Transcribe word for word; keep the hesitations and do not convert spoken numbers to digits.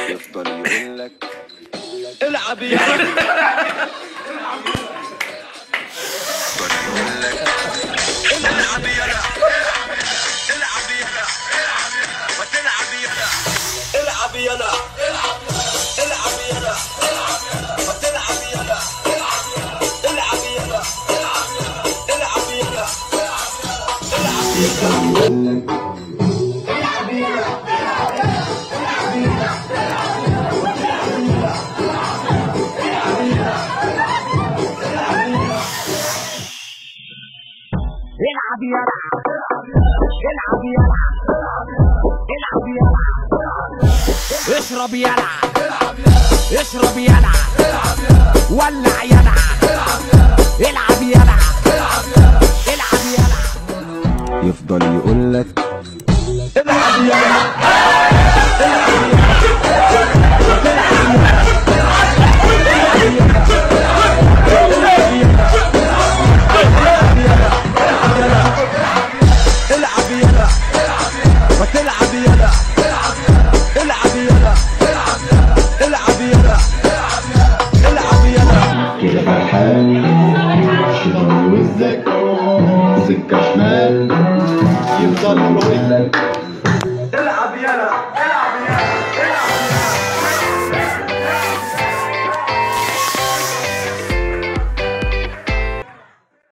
يفضل يقول لك العب يا العب يلا العب يلا وتلعب يلا العب يلا العب يلا وتلعب يلا العب يلا العب يلا العب يلا العب يلا العب يلا العب يلا اشرب يلا اشرب يلا ولع يلا العب يلا العب يلا يفضل يقول لك العب يلا وتلعب يلا العب يلا العب يلا العب يلا كده فرحان شمال وزك سكة شمال يفضل يقول لك